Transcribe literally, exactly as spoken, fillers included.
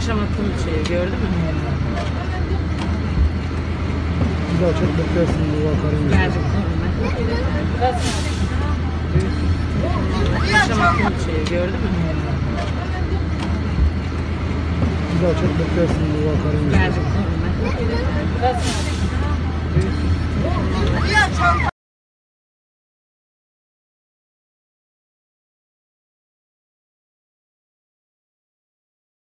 Haşamatın şeyi gördün mü? Bir daha çok beklersin bu vakarın. Geldik sonra. Haşamatın şeyi gördün mü? Bir daha çok beklersin bu vakarın. Geldik sonra. Ya çanta